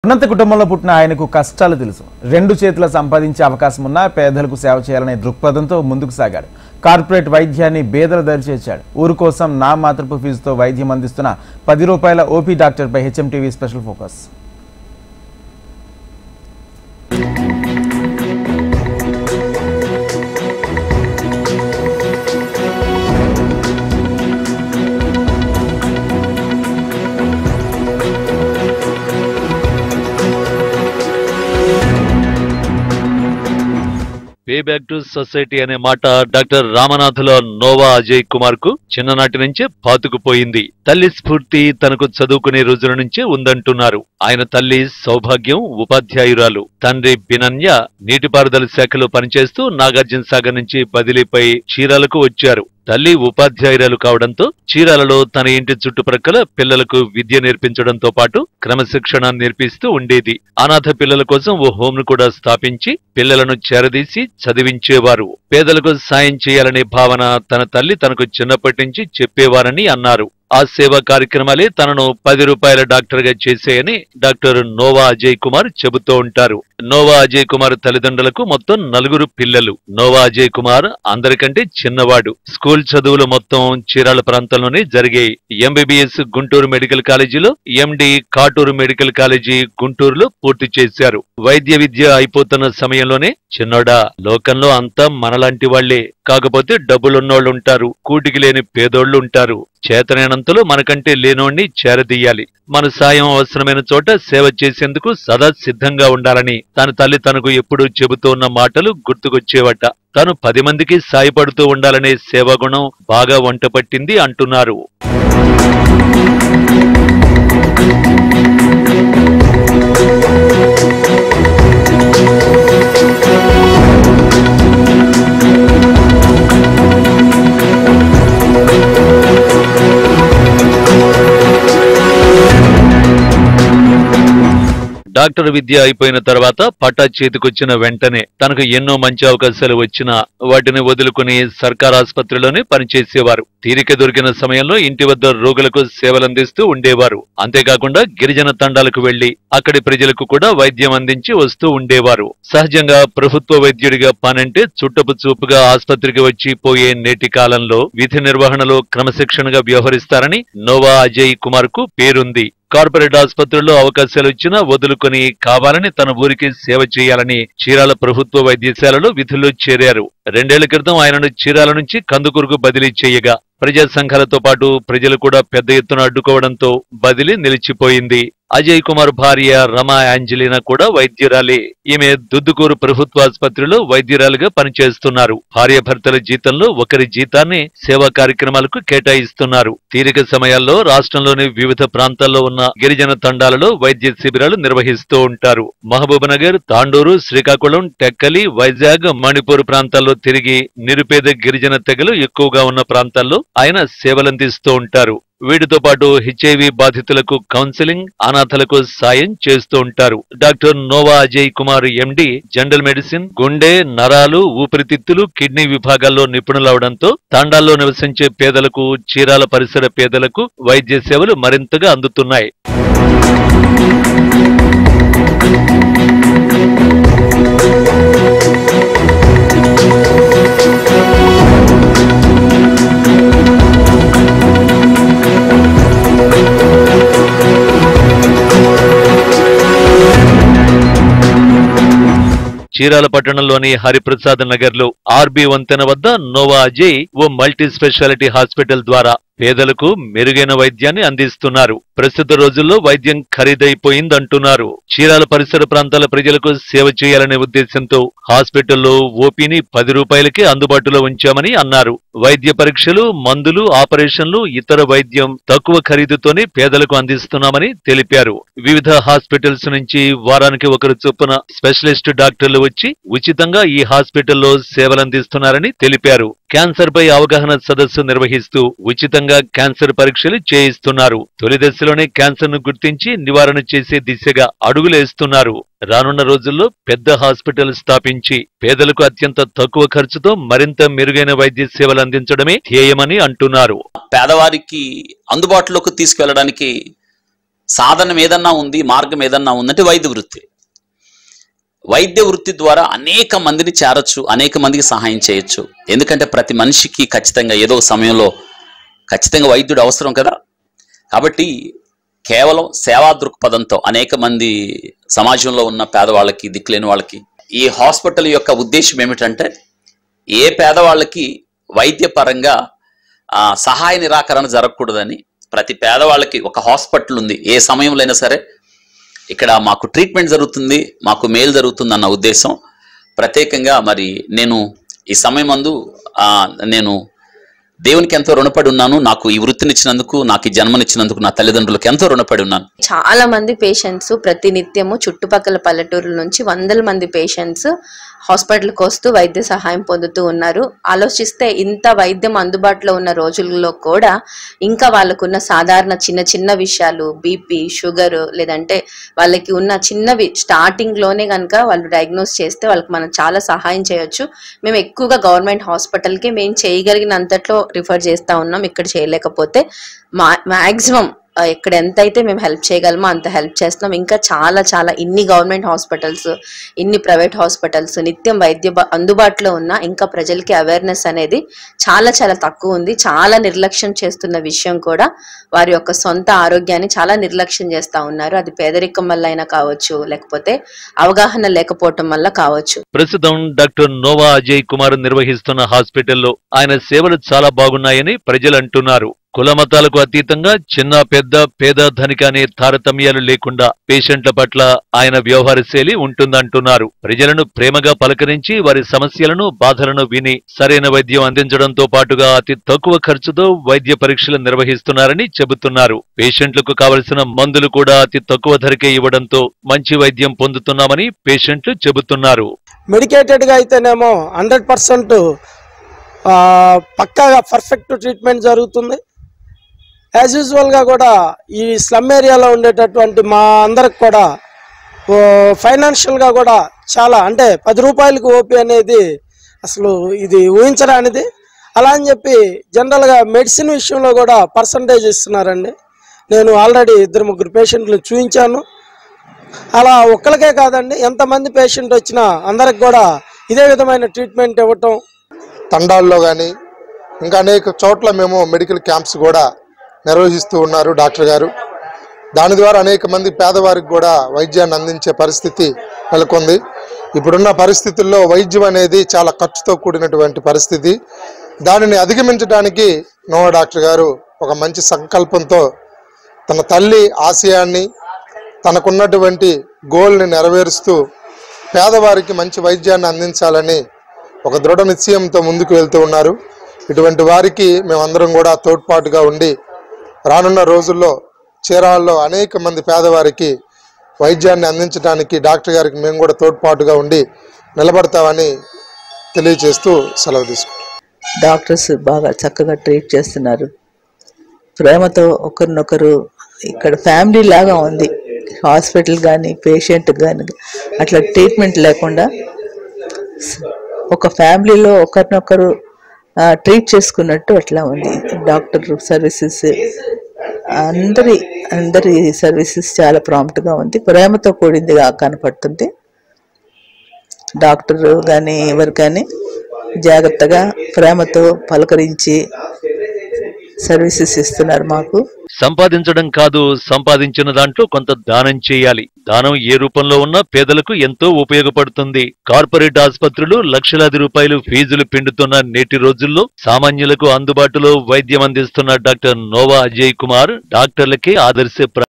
ఉన్నత కుటుంబంలో పుట్టిన ఆయనకు కష్టాలు తెలుసు. రెండు చేతుల సంపాదించే అవకాశం ఉన్న పేదలకు సేవ చేయాలనే దృక్పథంతో ముందుకు సాగాడు. కార్పొరేట్ వైద్యాన్ని పేదల దరి చేర్చాడు. ఊరు కోసం నా మాతృపు ఫీజుతో వైద్యం అందిస్తున్న 10 రూపాయల ఓపీ డాక్టర్పై HMTV special focus. Pay back to సొసైటీ అనే మాట డాక్టర్ రామనాథుల నోవా అజయ్ కుమార్ కు చిన్ననాటి నుంచే పాతుకుపోయింది. తల్లి స్ఫూర్తి తనకు చదువుకునే రోజుల నుంచే ఉందంటున్నారు. ఆయన తల్లి సౌభాగ్యం ఉపాధ్యాయురాలు, తండ్రి బినన్య నీటిపారుదల శాఖలో పనిచేస్తూ నాగార్జున సాగర్ నుంచి బదిలీపై చీరాలకు వచ్చారు. తల్లి ఉపాధ్యాయురాలు కావడంతో చీరాలలో తన ఇంటి చుట్టుప్రక్కల పిల్లలకు విద్య నేర్పించడంతో పాటు క్రమశిక్షణ నేర్పిస్తూ ఉండేది. అనాథ పిల్లల కోసం ఓ హోంను కూడా స్థాపించి పిల్లలను చేరదీసి చదివించేవారు. పేదలకు సాయం చేయాలనే భావన తన తల్లి తనకు చిన్నప్పటి నుంచి చెప్పేవారని అన్నారు. ఆ సేవా కార్యక్రమాలే తనను 10 రూపాయల డాక్టర్ గా చేశాయని డాక్టర్ నోవా అజయ్ కుమార్ చెబుతూ ఉంటారు. నోవా అజయ్ కుమార్ తల్లిదండ్రులకు మొత్తం 4 పిల్లలు. నోవా అజయ్ కుమార్ అందరికంటే చిన్నవాడు. స్కూల్ చదువులు మొత్తం చీరాల ప్రాంతంలోనే జరిగాయి. ఎంబీబీఎస్ గుంటూరు మెడికల్ కాలేజీలో, ఎండి కాటూరు మెడికల్ కాలేజీ గుంటూరులో పూర్తి చేశారు. వైద్య విద్య అయిపోతున్న సమయంలోనే చిన్నోడా, లోకంలో అంతా మనలాంటి వాళ్లే, కాకపోతే డబ్బులున్నోళ్ళు ఉంటారు, కూటికి లేని పేదోళ్లు ఉంటారు. చేతనైనంతలో మనకంటే లేనోణ్ణి చేరదీయాలి. మన సాయం అవసరమైన చోట సేవ చేసేందుకు సదా సిద్ధంగా ఉండాలని తన తల్లి తనకు ఎప్పుడూ చెబుతూ ఉన్న మాటలు గుర్తుకొచ్చేవట. తను 10 మందికి సాయపడుతూ ఉండాలనే సేవాగుణం బాగా వంటపట్టింది అంటున్నారు. డాక్టర్ విద్య అయిపోయిన తర్వాత పట్టా చేతికొచ్చిన వెంటనే తనకు ఎన్నో మంచి అవకాశాలు వచ్చినా వాటిని వదులుకుని సర్కార్ ఆసుపత్రిలోనే పనిచేసేవారు. తీరిక దొరికిన సమయంలో ఇంటి వద్ద రోగులకు సేవలందిస్తూ ఉండేవారు. అంతేకాకుండా గిరిజన తండాలకు వెళ్లి అక్కడి ప్రజలకు కూడా వైద్యం అందించి వస్తూ ఉండేవారు. సహజంగా ప్రభుత్వ వైద్యుడిగా పనంటే చుట్టపు చూపుగా ఆసుపత్రికి వచ్చి పోయే నేటి కాలంలో విధి నిర్వహణలో క్రమశిక్షణగా వ్యవహరిస్తారని నోవా అజయ్ కుమార్ కు పేరుంది. కార్పొరేట్ ఆసుపత్రుల్లో అవకాశాలు ఇచ్చినా వదులుకొని కావాలని తన ఊరికి సేవ చేయాలని చీరాల ప్రభుత్వ వైద్యశాలలో విధుల్లో చేరారు. 2 ఏళ్ల క్రితం ఆయనను చీరాల నుంచి కందుకూరుకు బదిలీ చేయగా ప్రజా సంఘాలతో పాటు ప్రజలు కూడా పెద్ద ఎత్తున అడ్డుకోవడంతో బదిలీ నిలిచిపోయింది. అజయ్ కుమార్ భార్య రమా యాంజలినా కూడా వైద్యురాలే. ఈమె దుద్దుకూరు ప్రభుత్వ ఆసుపత్రిలో వైద్యురాలుగా పనిచేస్తున్నారు. భార్యాభర్తల జీతంలో ఒకరి జీతాన్ని సేవా కార్యక్రమాలకు కేటాయిస్తున్నారు. తీరిక సమయాల్లో రాష్ట్రంలోని వివిధ ప్రాంతాల్లో ఉన్న గిరిజన తండాలలో వైద్య శిబిరాలు నిర్వహిస్తూ ఉంటారు. మహబూబ్నగర్, తాండూరు, శ్రీకాకుళం, టెక్కలి, వైజాగ్, మణిపూర్ ప్రాంతాల్లో తిరిగి నిరుపేద గిరిజన తెగలు ఎక్కువగా ఉన్న ప్రాంతాల్లో ఆయన సేవలందిస్తూ ఉంటారు. వీటితో పాటు హెచ్ఐవి బాధితులకు కౌన్సిలింగ్, అనాథలకు సాయం చేస్తూ ఉంటారు. Doctor Nova Ajay Kumar MD general medicine, గుండె, నరాలు, ఊపిరితిత్తులు, కిడ్నీ విభాగాల్లో నిపుణులవడంతో తండాల్లో నివసించే పేదలకు, చీరాల పరిసర పేదలకు వైద్య సేవలు మరింతగా అందుతున్నాయి. చీరాల పట్టణంలోని హరిప్రసాద్ నగర్ లో ఆర్బీ వంతెన వద్ద నోవా అజయ్ ఓ మల్టీ స్పెషాలిటీ హాస్పిటల్ ద్వారా పేదలకు మెరుగైన వైద్యాన్ని అందిస్తున్నారు. ప్రస్తుత రోజుల్లో వైద్యం ఖరీదైపోయిందంటున్నారు. చీరాల పరిసర ప్రాంతాల ప్రజలకు సేవ చేయాలనే ఉద్దేశంతో హాస్పిటల్లో ఓపీని 10 రూపాయలకే అందుబాటులో ఉంచామని అన్నారు. వైద్య పరీక్షలు, మందులు, ఆపరేషన్లు, ఇతర వైద్యం తక్కువ ఖరీదుతోనే పేదలకు అందిస్తున్నామని తెలిపారు. వివిధ హాస్పిటల్స్ నుంచి వారానికి ఒకరు చొప్పున స్పెషలిస్ట్ డాక్టర్లు వచ్చి ఉచితంగా ఈ హాస్పిటల్లో సేవలందిస్తున్నారని తెలిపారు. క్యాన్సర్ పై అవగాహన సదస్సు నిర్వహిస్తూ ఉచితంగా క్యాన్సర్ పరీక్షలు చేయిస్తున్నారు. తొలి దశలోనే క్యాన్సర్ ను గుర్తించి నివారణ చేసే దిశగా అడుగులేస్తున్నారు. రానున్న రోజుల్లో పెద్ద హాస్పిటల్ స్థాపించి పేదలకు అత్యంత తక్కువ ఖర్చుతో మరింత మెరుగైన వైద్య సేవలు అందించడమే ధ్యేయమని అంటున్నారు. పేదవారికి అందుబాటులోకి తీసుకెళ్లడానికి సాధనం ఏదన్నా ఉంది, మార్గం ఏదన్నా ఉందంటే వైద్య వృత్తి. వైద్య వృత్తి ద్వారా అనేక మందిని చేరొచ్చు, అనేక మందికి సహాయం చేయొచ్చు. ఎందుకంటే ప్రతి మనిషికి ఖచ్చితంగా ఏదో సమయంలో ఖచ్చితంగా వైద్యుడు అవసరం కదా. కాబట్టి కేవలం సేవా దృక్పథంతో అనేక మంది సమాజంలో ఉన్న పేదవాళ్ళకి, దిక్కులేని వాళ్ళకి, ఈ హాస్పిటల్ యొక్క ఉద్దేశం ఏమిటంటే ఏ పేదవాళ్ళకి వైద్యపరంగా సహాయ నిరాకరణ జరగకూడదని, ప్రతి పేదవాళ్ళకి ఒక హాస్పిటల్ ఉంది, ఏ సమయంలో అయినా సరే ఇక్కడ మాకు ట్రీట్మెంట్ జరుగుతుంది, మాకు మేలు జరుగుతుంది అన్న ఉద్దేశం. ప్రత్యేకంగా మరి నేను ఈ సమయమందు నేను దేవునికి ఎంతో రుణపడి ఉన్నాను. నాకు ఈ వృత్తినిచ్చినందుకు, నాకు ఈ జన్మనిచ్చినందుకు నా తల్లిదండ్రులకు ఎంతో రుణపడి ఉన్నాను. చాలా మంది పేషెంట్స్ ప్రతినిత్యము చుట్టుపక్కల పల్లెటూరుల నుంచి వందల మంది పేషెంట్స్ హాస్పిటల్కి వస్తూ వైద్య సహాయం పొందుతూ ఉన్నారు. ఆలోచిస్తే ఇంత వైద్యం అందుబాటులో ఉన్న రోజుల్లో కూడా ఇంకా వాళ్ళకున్న సాధారణ చిన్న చిన్న విషయాలు, బీపీ, షుగర్, లేదంటే వాళ్ళకి ఉన్న చిన్నవి స్టార్టింగ్లోనే కనుక వాళ్ళు డయాగ్నోస్ చేస్తే వాళ్ళకి మనం చాలా సహాయం చేయొచ్చు. మేము ఎక్కువగా గవర్నమెంట్ హాస్పిటల్కి మేము చేయగలిగినంతట్లో రిఫర్ చేస్తూ ఉన్నాం. ఇక్కడ చేయలేకపోతే మ్యాక్సిమం ఇక్కడ ఎంతైతే మేము హెల్ప్ చేయగలమో అంత హెల్ప్ చేస్తున్నాం. ఇంకా చాలా చాలా ఇన్ని గవర్నమెంట్ హాస్పిటల్స్, ఇన్ని ప్రైవేట్ హాస్పిటల్స్ నిత్యం వైద్య అందుబాటులో ఉన్న ఇంకా ప్రజలకి అవేర్నెస్ అనేది చాలా చాలా తక్కువ ఉంది. చాలా నిర్లక్ష్యం చేస్తున్న విషయం కూడా వారి యొక్క సొంత ఆరోగ్యాన్ని చాలా నిర్లక్ష్యం చేస్తూ ఉన్నారు. అది పేదరికం వల్ల అయినా కావచ్చు, లేకపోతే అవగాహన లేకపోవటం వల్ల కావచ్చు. ప్రస్తుతం డాక్టర్ నోవా అజయ్ కుమార్ నిర్వహిస్తున్న హాస్పిటల్లో ఆయన సేవలు చాలా బాగున్నాయని ప్రజలు అంటున్నారు. కుల మతాలకు అతీతంగా చిన్న పెద్ద, పేద ధనిక అనే తారతమ్యాలు లేకుండా పేషెంట్ల పట్ల ఆయన వ్యవహార శైలి ఉంటుందంటున్నారు. ప్రజలను ప్రేమగా పలకరించి వారి సమస్యలను, బాధలను విని సరైన వైద్యం అందించడంతో పాటుగా అతి తక్కువ ఖర్చుతో వైద్య పరీక్షలు నిర్వహిస్తున్నారని చెబుతున్నారు. పేషెంట్లకు కావలసిన మందులు కూడా అతి తక్కువ ధరకే ఇవ్వడంతో మంచి వైద్యం పొందుతున్నామని పేషెంట్లు చెబుతున్నారు. మెడికేటెడ్ గా అయితేనేమో 100% పక్కాగా పర్ఫెక్ట్ ట్రీట్మెంట్ జరుగుతుంది. యాజ్ యూజువల్గా కూడా ఈ స్లమ్ ఏరియాలో ఉండేటటువంటి మా అందరికి కూడా ఫైనాన్షియల్గా కూడా చాలా, అంటే 10 రూపాయలకు ఓపీ అనేది అసలు ఇది ఊహించరానిది. అలా అని చెప్పి జనరల్గా మెడిసిన్ విషయంలో కూడా పర్సంటేజ్ ఇస్తున్నారండి. నేను ఆల్రెడీ 2-3 పేషెంట్లు చూపించాను. అలా ఒక్కరికే కాదండి, ఎంతమంది పేషెంట్ వచ్చినా అందరికి కూడా ఇదే విధమైన ట్రీట్మెంట్ ఇవ్వటం. తండాల్లో కానీ ఇంకా అనేక చోట్ల మేము మెడికల్ క్యాంప్స్ కూడా నిర్వహిస్తూ ఉన్నారు డాక్టర్ గారు. దాని ద్వారా అనేక మంది పేదవారికి కూడా వైద్యాన్ని అందించే పరిస్థితి నెలకొంది. ఇప్పుడున్న పరిస్థితుల్లో వైద్యం అనేది చాలా ఖర్చుతో కూడినటువంటి పరిస్థితి. దానిని అధిగమించడానికి నోవా డాక్టర్ గారు ఒక మంచి సంకల్పంతో తన తల్లి ఆశయాన్ని, తనకున్నటువంటి గోల్ని నెరవేరుస్తూ పేదవారికి మంచి వైద్యాన్ని అందించాలని ఒక దృఢ నిశ్చయంతో ముందుకు వెళ్తూ ఉన్నారు. ఇటువంటి వారికి మేమందరం కూడా తోడ్పాటుగా ఉండి రానున్న రోజుల్లో చీరాల్లో అనేక మంది పేదవారికి వైద్యాన్ని అందించడానికి డాక్టర్ గారికి మేము కూడా తోడ్పాటుగా ఉండి నిలబడతామని తెలియజేస్తూ సెలవు తీసుకుంటాం. డాక్టర్స్ బాగా చక్కగా ట్రీట్ చేస్తున్నారు. ప్రేమతో ఒకరినొకరు ఇక్కడ ఫ్యామిలీ లాగా ఉంది. హాస్పిటల్ కానీ పేషెంట్ కానీ అట్లా ట్రీట్మెంట్ లేకుండా ఒక ఫ్యామిలీలో ఒకరినొకరు ట్రీట్ చేసుకున్నట్టు అట్లా ఉంది. డాక్టర్ సర్వీసెస్ అందరి సర్వీసెస్ చాలా ప్రాంప్ట్గా ఉంది. ప్రేమతో కూడిందిగా కనపడుతుంది. డాక్టర్ కానీ ఎవరు కానీ జాగ్రత్తగా ప్రేమతో పలకరించి సర్వీసెస్ ఇస్తున్నారు మాకు. సంపాదించడం కాదు, సంపాదించిన దాంట్లో కొంత దానం చేయాలి. దానం ఏ రూపంలో ఉన్నా పేదలకు ఎంతో ఉపయోగపడుతుంది. కార్పొరేట్ ఆసుపత్రులు లక్షలాది రూపాయలు ఫీజులు పిండుతున్న నేటి రోజుల్లో సామాన్యులకు అందుబాటులో వైద్యం అందిస్తున్న డాక్టర్ నోవా అజయ్ కుమార్ డాక్టర్లకే ఆదర్శ